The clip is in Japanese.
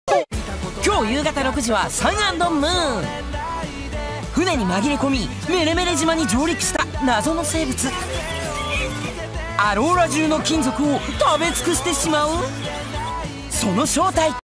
今日夕方6時はサン&ムーン。船に紛れ込みメレメレ島に上陸した謎の生物。アローラ中の金属を食べ尽くしてしまう。その正体